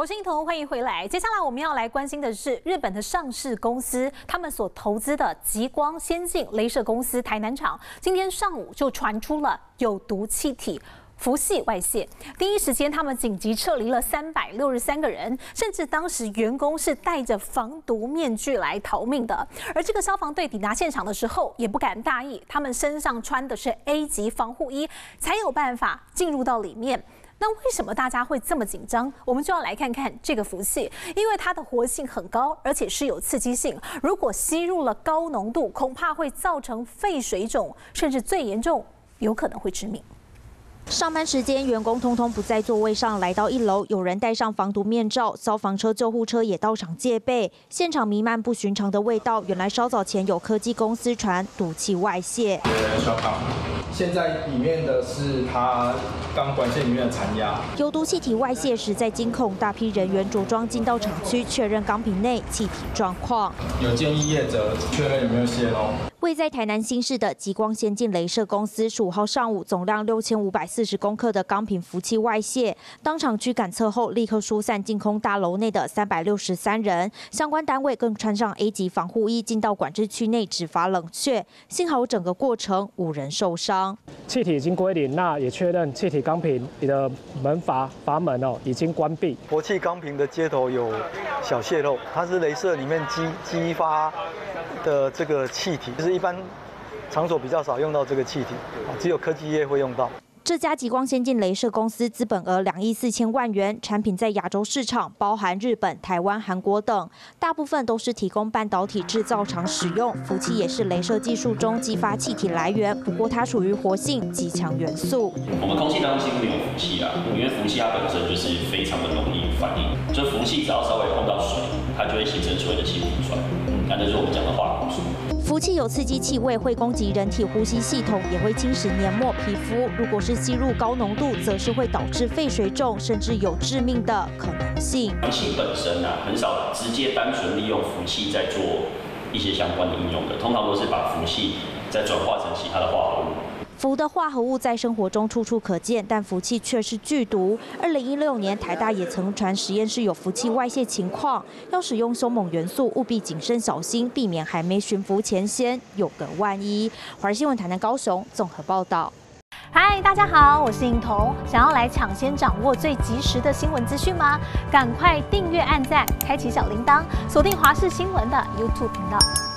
我是一彤，欢迎回来。接下来我们要来关心的是日本的上市公司，他们所投资的极光先进雷射公司台南厂，今天上午就传出了有毒气体氟系外泄。第一时间，他们紧急撤离了363个人，甚至当时员工是戴着防毒面具来逃命的。而这个消防队抵达现场的时候，也不敢大意，他们身上穿的是 A 级防护衣，才有办法进入到里面。那为什么大家会这么紧张？我们就要来看看这个氟系，因为它的活性很高，而且是有刺激性。如果吸入了高浓度，恐怕会造成肺水肿，甚至最严重有可能会致命。 上班时间，员工通通不在座位上，来到1楼，有人戴上防毒面罩，消防车、救护车也到场戒备。现场弥漫不寻常的味道，原来稍早前有科技公司传毒气外泄。 现在里面的是它钢管线里面的残压， 有毒气体外泄时，在监控大批人员着装进到厂区，确认钢瓶内气体状况。 有建议业者确认有没有泄漏。 位在台南新市的极光先进雷射公司15号上午，总量6540公克的钢瓶氟气外泄，当场驱赶测后，立刻疏散净空大楼内的363人。相关单位更穿上 A 级防护衣，进到管制区内执法冷却。幸好整个过程无人受伤。 气体已经归零，那也确认气体钢瓶的阀门已经关闭。 氟气钢瓶的接头有小泄漏，它是雷射里面激发的这个气体，就是一般场所比较少用到这个气体，只有科技业会用到。 这家极光先进雷射公司资本额2亿4千万元，产品在亚洲市场包含日本、台湾、韩国等，大部分都是提供半导体制造厂使用。氟气也是雷射技术中激发气体来源，不过它属于活性极强元素。 我们空气当中几乎没有氟气啊，因为氟气它本身就是非常的容易反应，就氟气只要稍微碰到水，它就会形成所谓的气溶栓，那这是我们讲的化合物。 氟气有刺激气味，会攻击人体呼吸系统，也会侵蚀黏膜、皮肤。如果是吸入高浓度，则是会导致肺水肿，甚至有致命的可能性。 空气本身很少直接单纯利用氟气在做一些相关的应用的，通常都是把氟气再转化成其他的化合物。 氟的化合物在生活中处处可见，但氟气却是剧毒。2016年，台大也曾传实验室有氟气外泄情况，要使用凶猛元素，务必谨慎小心，避免还没驯服前先有个万一。华视新闻台南、高雄综合报道。 嗨，大家好，我是颖彤。想要来抢先掌握最及时的新闻资讯吗？赶快订阅、按赞、开启小铃铛，锁定华视新闻的 YouTube 频道。